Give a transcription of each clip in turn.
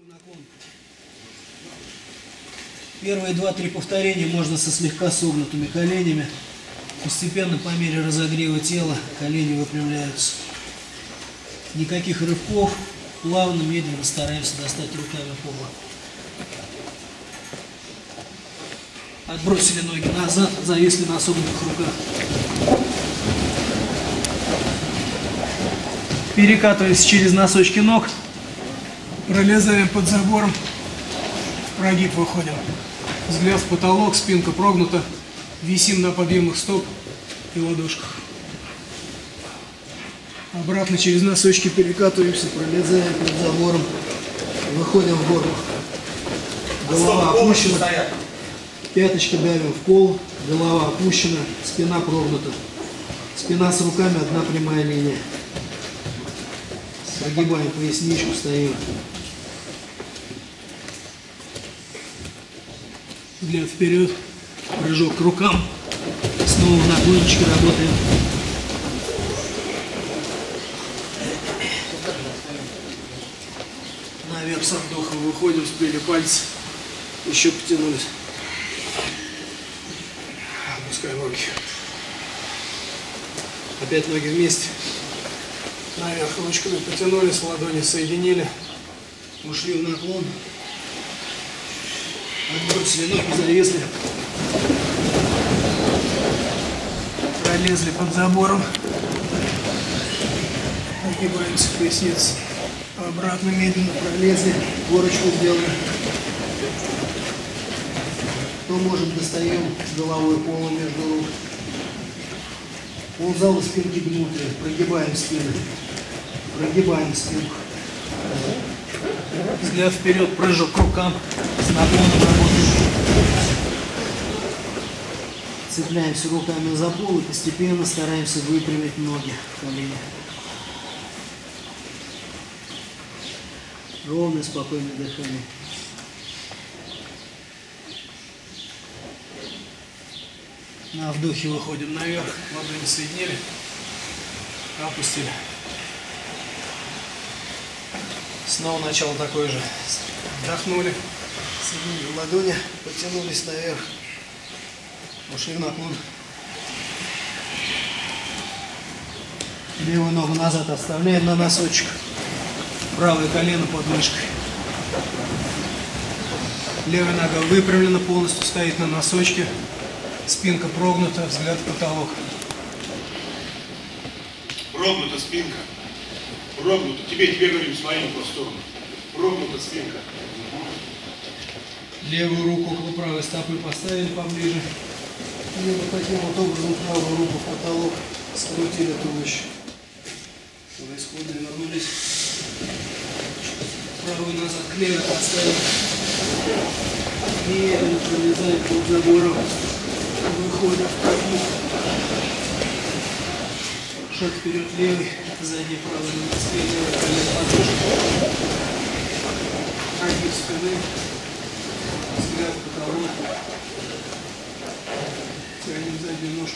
Наклон. Первые 2-3 повторения можно со слегка согнутыми коленями. Постепенно, по мере разогрева тела, колени выпрямляются. Никаких рывков. Плавно, медленно стараемся достать руками пола. Отбросили ноги назад, зависли на согнутых руках. Перекатываясь через носочки ног, пролезаем под забором, в прогиб выходим. Взгляд в потолок, спинка прогнута, висим на подъемных стоп и ладошках. Обратно через носочки перекатываемся, пролезаем под забором, выходим в горло. Голова опущена, пяточки давим в пол, голова опущена, спина прогнута. Спина с руками, одна прямая линия. Прогибаем поясничку, стоим. Взгляд вперед, прыжок к рукам. Снова в наклончике работаем. Наверх со вдохом выходим, сплели пальцы. Еще потянулись. Опускаем руки. Опять ноги вместе. Наверх ручками потянулись, ладони соединили. Ушли в наклон. Отбросили ноги, зависли. Пролезли под забором. Нагибаемся в поясницу. Обратно медленно пролезли. Горочку сделали. То можем достаем головой пола между рук. Ползала спинки гнутые. Прогибаем спину. Прогибаем спинку. Взгляд вперед, прыжок к рукам. С наклоном работаем. Цепляемся руками за пол и постепенно стараемся выпрямить ноги, колени. Ровное, спокойное дыхание. На вдохе выходим наверх, ладони соединили, опустили. Снова начало такое же. Вдохнули, соединили ладони, потянулись наверх, ушли в наклон. Левую ногу назад оставляем на носочек, правое колено под мышкой. Левая нога выпрямлена полностью, стоит на носочке. Спинка прогнута, взгляд в потолок. Прогнута спинка. Прогнута. Тебе говорим, смотри по сторону. Прогнута спинка. Левую руку около правой стопы поставили поближе. И вот таким вот образом правую руку в потолок скрутили туловище. В исходные вернулись. Правую назад к левой поставили. Медленно пролезаем под забором. Выходим в прогиб. Шаг вперед левый, задний правый на носки, левый колено подушка. Прогиб спины. Взгляд в потолок. Тянем заднюю ножку.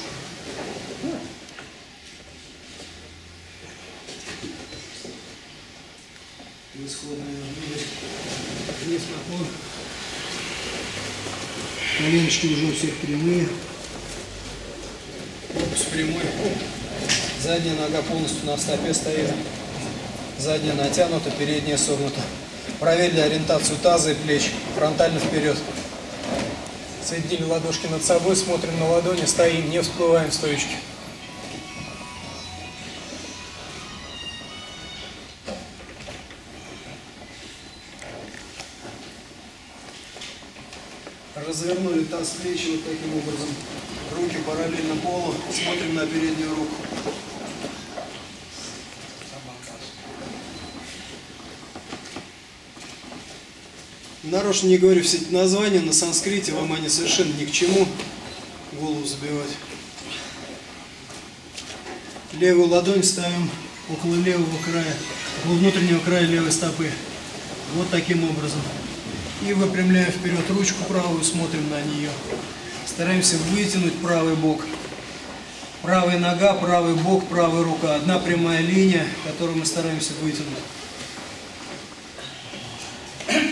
Исходные вернулись. Вниз наклон. Коленочки уже у всех прямые. Корпус прямой. Задняя нога полностью на стопе стоит. Задняя натянута, передняя согнута. Проверили ориентацию таза и плеч. Фронтально вперед. Соединили ладошки над собой, смотрим на ладони, стоим, не всплываем в стоечке. Развернули таз, плечи вот таким образом. Руки параллельно полу. Смотрим на переднюю руку. Нарочно не говорю все эти названия, на санскрите вам они совершенно ни к чему. Голову забивать. Левую ладонь ставим около левого края, около внутреннего края левой стопы. Вот таким образом. И выпрямляем вперед ручку правую, смотрим на нее. Стараемся вытянуть правый бок. Правая нога, правый бок, правая рука. Одна прямая линия, которую мы стараемся вытянуть.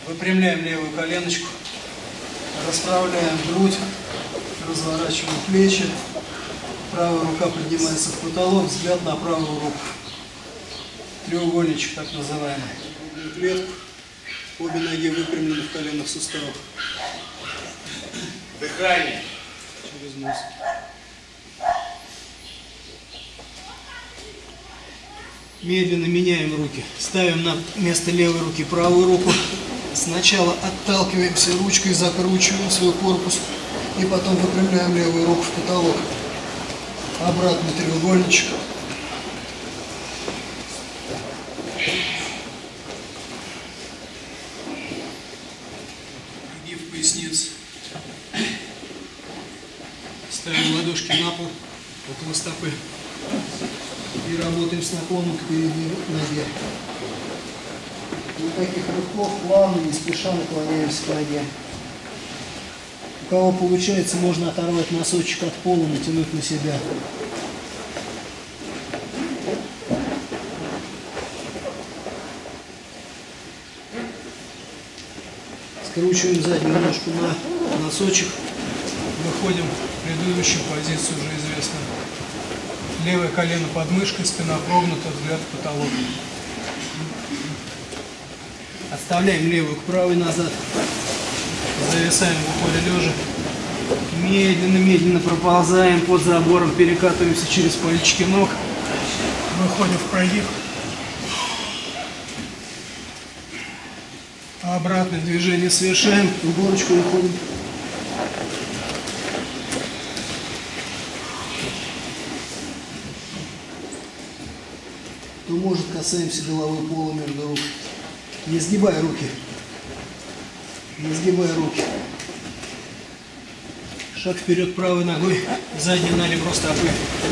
Выпрямляем левую коленочку, расправляем грудь, разворачиваем плечи. Правая рука поднимается в потолок, взгляд на правую руку. Треугольничек так называемый. Клетку. Обе ноги выпрямлены в коленных суставах. Дыхание. Через нос. Медленно меняем руки. Ставим на место левой руки правую руку. Сначала отталкиваемся ручкой, закручиваем свой корпус. И потом выпрямляем левую руку в потолок. Обратный треугольничек. Прогиб поясницы. Ставим ладошки на пол, около стопы. И работаем с наклоном к передней ноге. Никаких рывков, плавно, не спеша наклоняемся к ноге. У кого получается, можно оторвать носочек от пола, натянуть на себя. Скручиваем заднюю ножку на носочек. Выходим в предыдущую позицию, уже известно. Левое колено под мышкой, спина прогнута, взгляд в потолок. Отставляем левую к правой назад. Зависаем в упоре лежа. Медленно проползаем под забором, перекатываемся через пальчики ног. Выходим в прогиб. Обратное движение совершаем. В горочку выходим. Кто может, касаемся головы пола между рук. Не сгибай руки. Не сгибай руки. Шаг вперед правой ногой, задний на ребро стопы.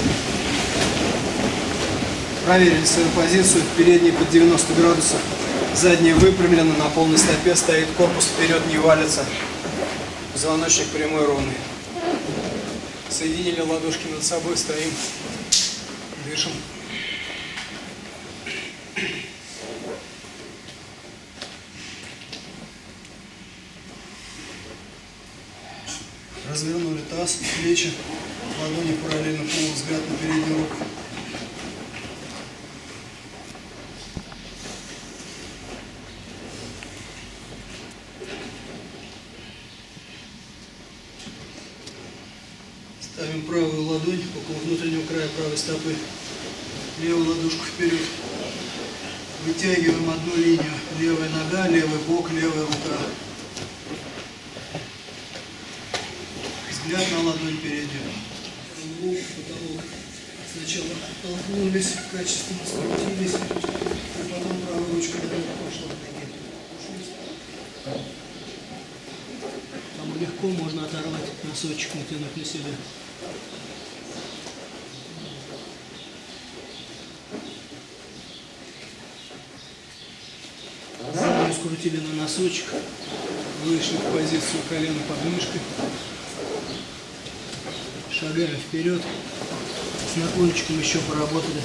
Проверили свою позицию, передний под 90 градусов. Задняя выпрямлена, на полной стопе стоит, корпус вперед не валится. Позвоночник прямой, ровный. Соединили ладошки над собой, стоим, дышим. Развернули таз, плечи, ладони параллельно полу, взгляд на переднюю руку. Ставим правую ладонь около внутреннего края правой стопы, левую ладошку вперед. Вытягиваем одну линию. Левая нога, левый бок, левая рука. Взгляд на ладонь переднюю. Руку, потолок. Сначала оттолкнулись, качественно скрутились, и потом правой ручкой наверх пошла к ноге. Там легко можно оторвать носочек, натянуть на себя. Заднюю скрутили на носочек, вышли в позицию колена под мышкой. Шагаем вперед, с наклончиком еще поработали.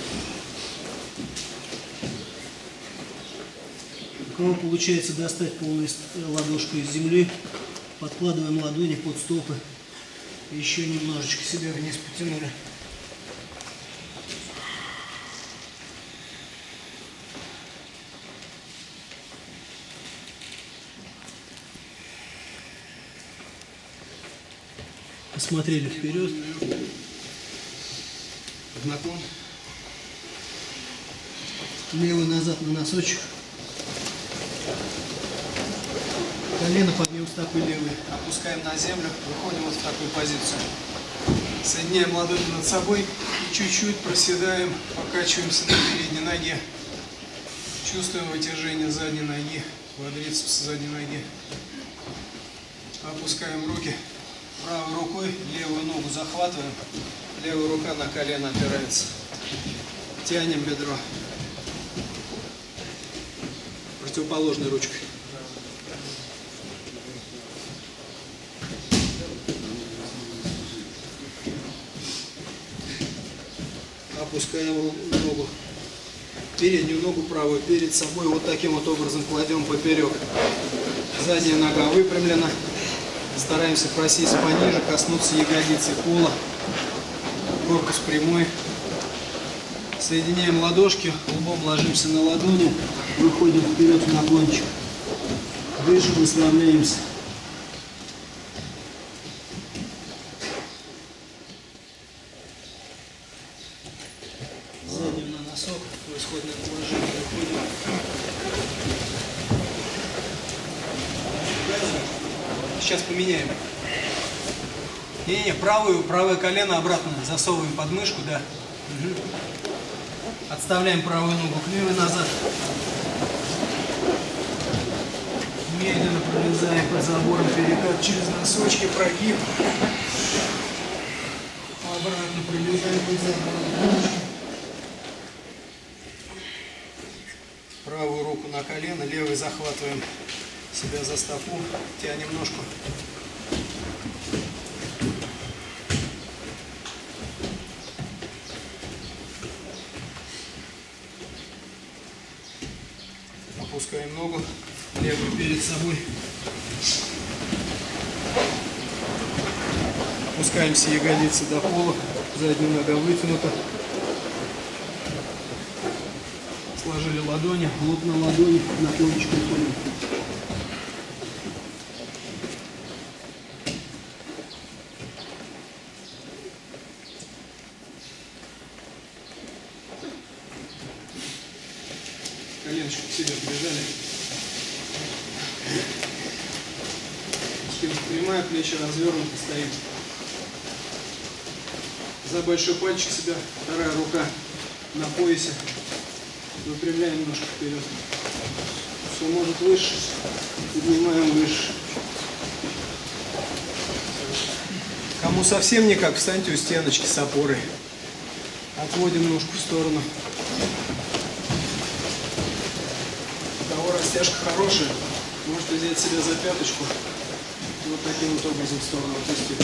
У кого получается достать полную ладошку из земли, подкладываем ладони под стопы. Еще немножечко себя вниз потянули. Посмотрели вперед, в наклон, левый назад на носочек, колено подъем стопы левой, опускаем на землю, выходим вот в такую позицию. Соединяем ладони над собой и чуть-чуть проседаем, покачиваемся на передней ноге. Чувствуем вытяжение задней ноги, квадрицепс задней ноги. Опускаем руки. Правой рукой левую ногу захватываем, левая рука на колено опирается. Тянем бедро. Противоположной ручкой. Опускаем ногу. Переднюю ногу правую перед собой вот таким вот образом кладем поперек. Задняя нога выпрямлена. Стараемся просесть пониже, коснуться ягодицы пола. Корпус прямой. Соединяем ладошки, лбом ложимся на ладони, выходим вперед в наклончик. Дышим, расслабляемся. Задним на носок, в исходное положение выходим. Сейчас поменяем. Не-не, правое колено обратно засовываем под мышку, да. Угу. Отставляем правую ногу к левой назад. Медленно пролезаем под забором, перекат через носочки, прогиб. Обратно пролезаем под забором. Правую руку на колено, левой захватываем себя за стопу, тянем ножку. Опускаем ногу, левую перед собой. Опускаемся ягодицы до пола, задняя нога вытянута. Сложили ладони, лоб на ладони, наклончик уходим. Коленочку к себе прижали. Спинка прямая, плечи развернуты, стоим. За большой пальчик себя, вторая рука на поясе. Выпрямляем немножко вперед. Все может выше, поднимаем выше. Кому совсем никак, встаньте у стеночки с опорой. Отводим ножку в сторону. У кого растяжка хорошая, можете взять себя за пяточку и вот таким вот образом в сторону отвести.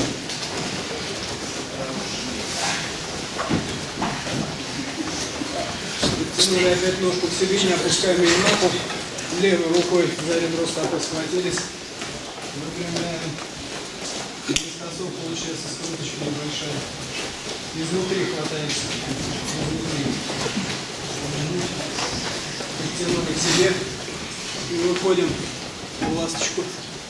Подтянули опять ножку к себе, не опускаем ее на пол. Левой рукой за ребро стопы схватились. Выпрямляем. Наискосок получается скруточка небольшая. Изнутри хватаемся. Изнутри. Подтянули к себе. И выходим в ласточку.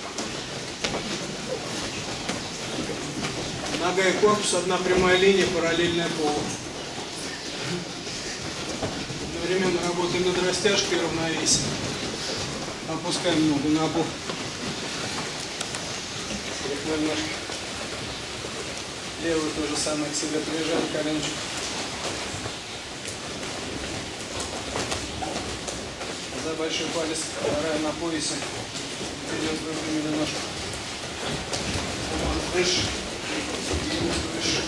Нога и корпус, одна прямая линия, параллельная полу. Одновременно работаем над растяжкой и равновесием. Опускаем ногу на пол. Стряхнули ножки. Левую то же самое к себе прижали, коленочку. За большой палец, вторая на поясе. Вперед выпрямили ножку. Выше. Выше.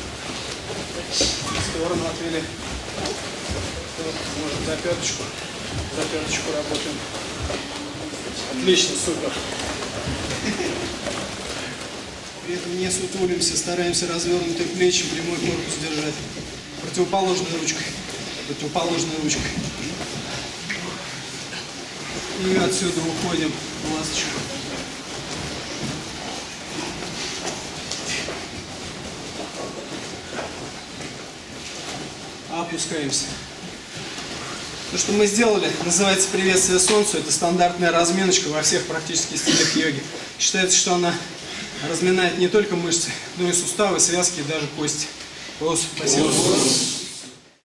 В сторону отвели. Может за пяточку работаем. Отлично, супер. При этом не сутулимся, стараемся развернутые плечи, прямой корпус держать. Противоположной ручкой. Противоположной ручкой. И отсюда уходим в ласточку. Опускаемся. То, что мы сделали, называется приветствие солнцу. Это стандартная разминочка во всех практически стилях йоги. Считается, что она разминает не только мышцы, но и суставы, связки и даже кости. Спасибо.